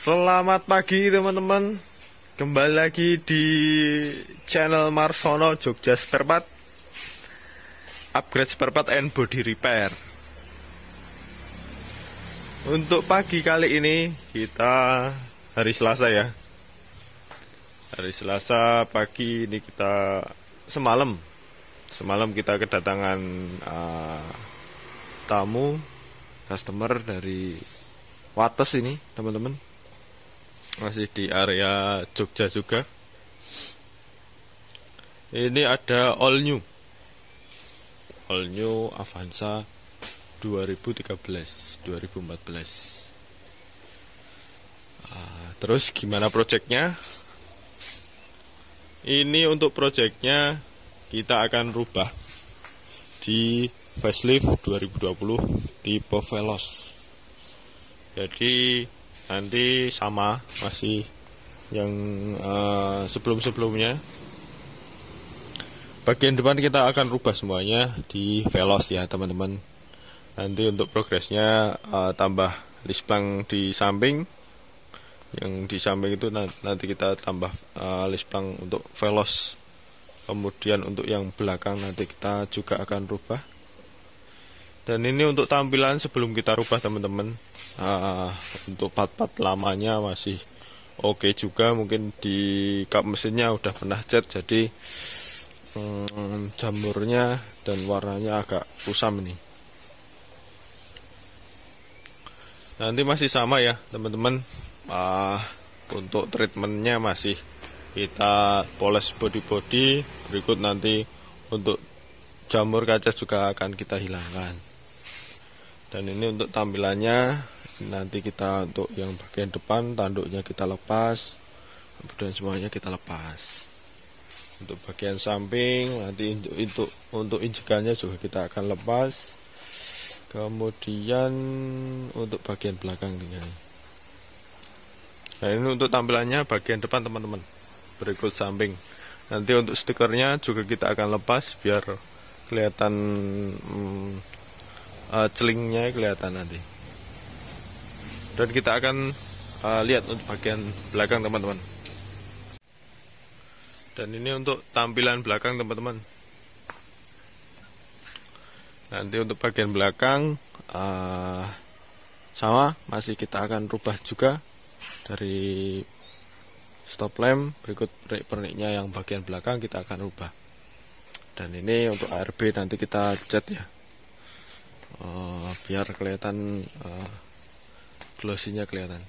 Selamat pagi teman-teman. Kembali lagi di channel Marsono Jogja Spare Part, upgrade spare part and body repair. Untuk pagi kali ini kita hari Selasa ya. Hari Selasa pagi ini kita semalam kita kedatangan tamu customer dari Wates ini teman-teman, masih di area Jogja juga. Ini ada all new Avanza 2013-2014. Terus gimana projectnya? Ini untuk projectnya kita akan rubah di facelift 2020 tipe Veloz. Jadi nanti sama masih yang sebelum-sebelumnya. Bagian depan kita akan rubah semuanya di Veloz ya teman-teman. Nanti untuk progresnya tambah lisplang di samping. Yang di samping itu nanti kita tambah lisplang untuk Veloz. Kemudian untuk yang belakang nanti kita juga akan rubah. Dan ini untuk tampilan sebelum kita rubah teman-teman. Untuk part-part lamanya masih oke juga. Mungkin di kap mesinnya udah pernah cat, jadi jamurnya dan warnanya agak kusam ini. Nanti masih sama ya teman-teman. Untuk treatmentnya masih kita poles body-body. Berikut nanti untuk jamur kaca juga akan kita hilangkan. Dan ini untuk tampilannya. Nanti kita untuk yang bagian depan tanduknya kita lepas, kemudian semuanya kita lepas. Untuk bagian samping nanti untuk injekannya juga kita akan lepas. Kemudian untuk bagian belakang tinggal. Nah ini untuk tampilannya bagian depan teman-teman. Berikut samping. Nanti untuk stikernya juga kita akan lepas biar kelihatan celingnya kelihatan nanti. Dan kita akan lihat untuk bagian belakang teman-teman. Dan ini untuk tampilan belakang teman-teman. Nanti untuk bagian belakang sama masih kita akan rubah juga dari stop lamp. Berikut perniknya yang bagian belakang kita akan rubah. Dan ini untuk ARB nanti kita cat ya, biar kelihatan glossy-nya kelihatan.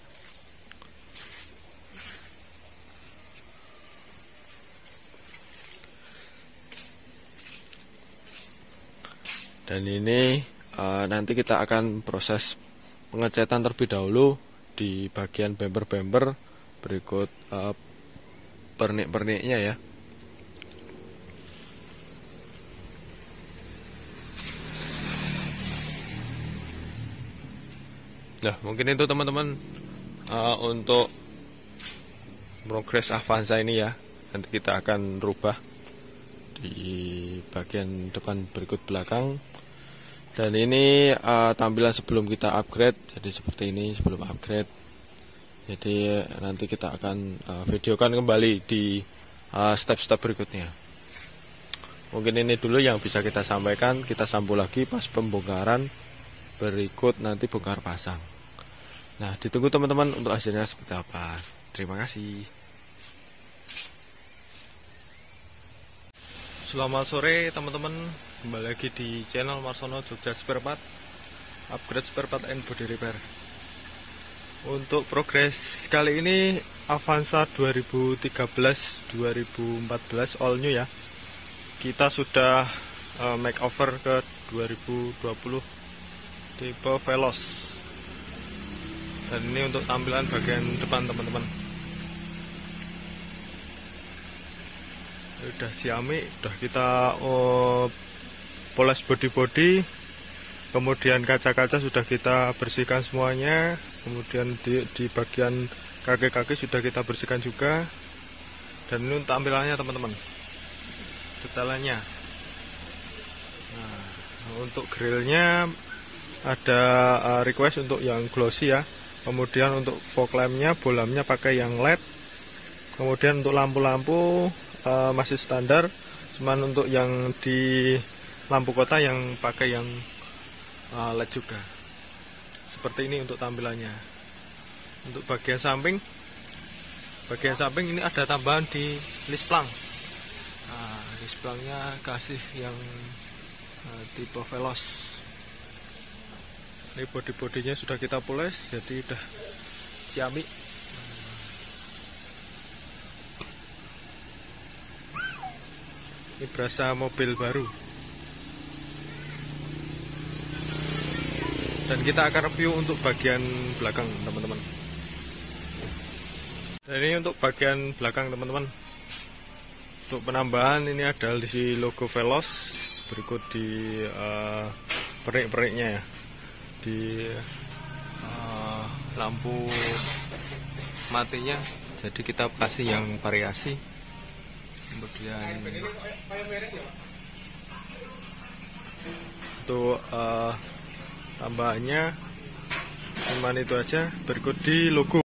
Dan ini nanti kita akan proses pengecatan terlebih dahulu di bagian bumper. Berikut pernik-perniknya ya. Nah mungkin itu teman-teman untuk progres Avanza ini ya. Nanti kita akan rubah di bagian depan berikut belakang. Dan ini tampilan sebelum kita upgrade. Jadi seperti ini sebelum upgrade. Jadi nanti kita akan videokan kembali di step-step berikutnya. Mungkin ini dulu yang bisa kita sampaikan. Kita sambung lagi pas pembongkaran. Berikut nanti bongkar pasang. Nah ditunggu teman-teman untuk hasilnya seperti apa. Terima kasih. Selamat sore teman-teman. Kembali lagi di channel Marsono Jogja Spare Part, upgrade spare part and body repair. Untuk progres kali ini Avanza 2013-2014 all new ya. Kita sudah makeover ke 2020 tipe Veloz. Dan ini untuk tampilan bagian depan teman-teman. Udah siami, udah kita poles body-body. Kemudian kaca-kaca sudah kita bersihkan semuanya. Kemudian di bagian kaki-kaki sudah kita bersihkan juga. Dan ini untuk tampilannya teman-teman, detailnya. Nah, untuk grillnya ada request untuk yang glossy ya. Kemudian untuk fog lampnya, bolamnya pakai yang LED. Kemudian untuk lampu-lampu masih standar, cuman untuk yang di lampu kota yang pakai yang LED juga. Seperti ini untuk tampilannya. Untuk bagian samping ini ada tambahan di lisplang. Nah, lisplangnya kasih yang tipe Veloz. Ini bodi-bodinya sudah kita poles, jadi udah ciamik. Ini berasa mobil baru. Dan kita akan review untuk bagian belakang, teman-teman. Dan ini untuk bagian belakang, teman-teman. Untuk penambahan ini ada di logo Veloz, berikut di perik-periknya ya, di lampu matinya. Jadi kita kasih yang variasi. Kemudian untuk tambahannya cuman itu aja, berikut di logo.